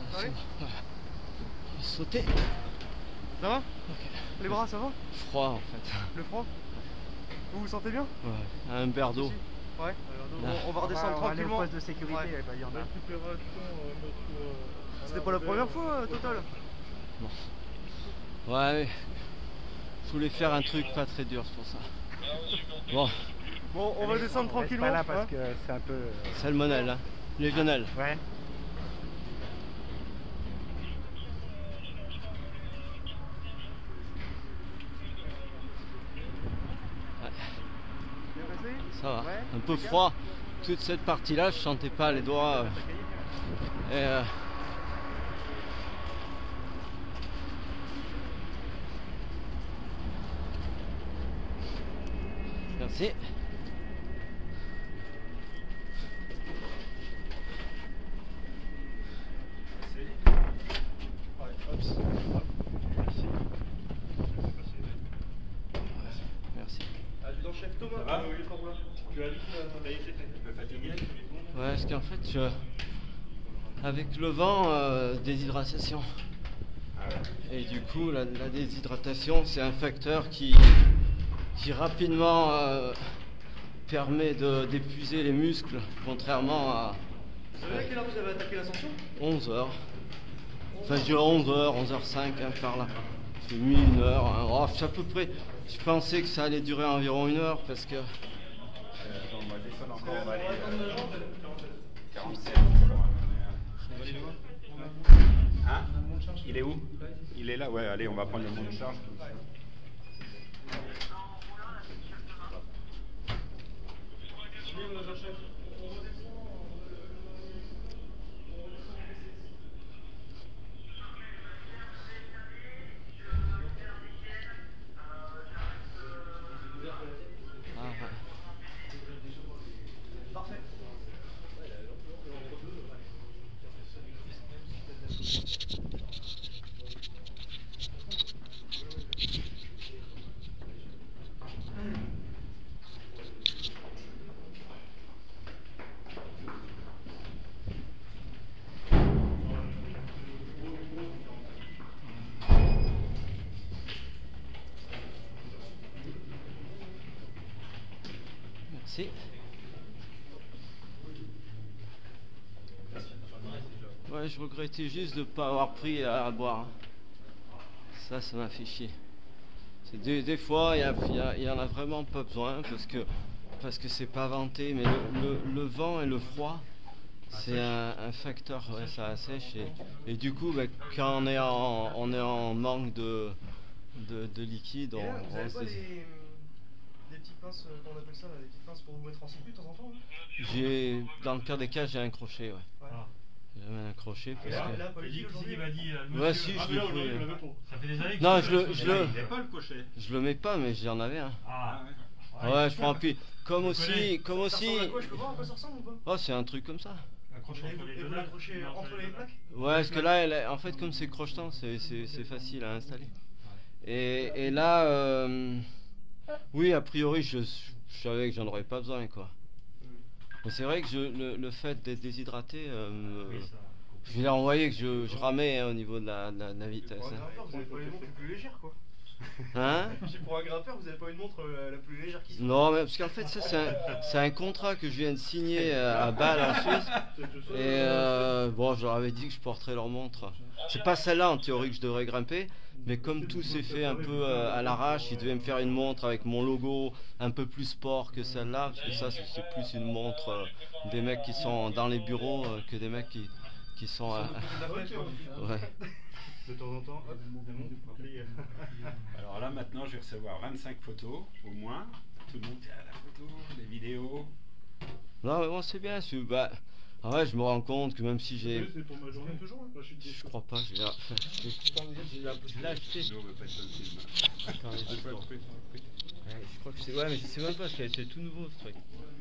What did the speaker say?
Allez. Ouais. Sauter. Ça va? Ok. Les bras, ça va? Froid en fait. Le froid? Vous vous sentez bien? Ouais. Un verre d'eau. Ouais. Là. On va redescendre tranquillement. Au poste de sécurité, Ouais. bah, il y en a. C'était pas la première fois, Total? Non. Ouais. Je voulais faire un truc pas très dur, c'est pour ça. Bon. Bon, on va descendre On reste tranquillement. pas là parce hein. que c'est un peu. Salmonelle, hein. Légionelle. Ouais. Bien passé? Ça va. Ouais. Un peu Impeccable. froid. Toute cette partie-là, je sentais pas les doigts. Et merci. Merci. Adjudant-chef Thomas, Ça va? lieutenant-colonel. Tu as dit que t'as été Un peu fatigué? Ouais, parce qu'en fait, avec le vent, déshydratation. Et du coup, la déshydratation, c'est un facteur qui rapidement permet d'épuiser les muscles, contrairement à Vous savez à quelle heure vous avez attaqué l'ascension? 11h. Enfin, je dirais 11h, 11h05, hein, par là. C'est mis 1 heure. Hein. Oh, c'est à peu près. Je pensais que ça allait durer environ 1 heure parce que. On va descendre encore, on va aller 47. Hein? Il est où? Il est là, ouais, allez, on va prendre le monte de charge. Ah, ouais. Parfait. Merci. Ouais, je regrettais juste de ne pas avoir pris à boire. Ça m'a fait chier. C'est des fois, il y en a vraiment pas besoin parce que c'est pas venté, mais le vent et le froid, c'est un facteur, ouais, ça assèche. Et du coup, bah, quand on est en manque de liquide, Et là, vous avez se pas dés- des petites pinces, qu'on appelle ça, là, des petites pinces pour vous mettre en circuit de temps en temps? dans le pire des cas, j'ai un crochet, ouais. Ouais. J'ai un crochet Et parce là, que. là, pas utile aujourd'hui. Ouais, si, je l'ai pris. Ça fait des années que Non, tu je fais le- ça. je le- Il n'est pas le cocher. Je le mets pas, mais j'en avais un. Ah, Ouais, je prends puis comme Je aussi, connais. comme Ça aussi. ressemble à quoi? Je peux voir à quoi ça ressemble ou pas? Oh, c'est un truc comme ça. accroché entre les Et deux vous l'accrochez entre les plaques? Ouais, parce que là, en fait, comme c'est crochetant, c'est facile à installer. Et là, oui, a priori, je savais que j'en aurais pas besoin, quoi. Mais c'est vrai que le fait d'être déshydraté, je vais envoyer que je ramais, hein, au niveau de la vitesse. Pour un Hein. grimpeur, vous avez pas une montre plus légère, quoi. Hein? Pour un grimpeur, vous avez pas une montre la plus légère qui soit. Non, mais parce qu'en fait, ça, c'est un contrat que je viens de signer à Bâle en Suisse. Et bon, je leur avais dit que je porterais leur montre. C'est pas celle-là en théorie que je devrais grimper, mais comme tout s'est fait un peu à l'arrache, ils devaient me faire une montre avec mon logo un peu plus sport que celle-là, parce que ça, c'est plus une montre des mecs qui sont dans les bureaux que des mecs qui sont à. Ouais. De temps en temps, hop, Alors là, maintenant, je vais recevoir 25 photos, au moins. Tout le monde est à la photo, les vidéos. Non, mais bon, c'est bien. Bah, en vrai, je me rends compte que même si j'ai. C'est pour ma journée toujours, hein, Je crois pas, je l'ai acheté. Nous, on veut pas être dans le film. Attends, je crois que c'est. Ouais, mais je sais même pas, c'est tout nouveau ce truc.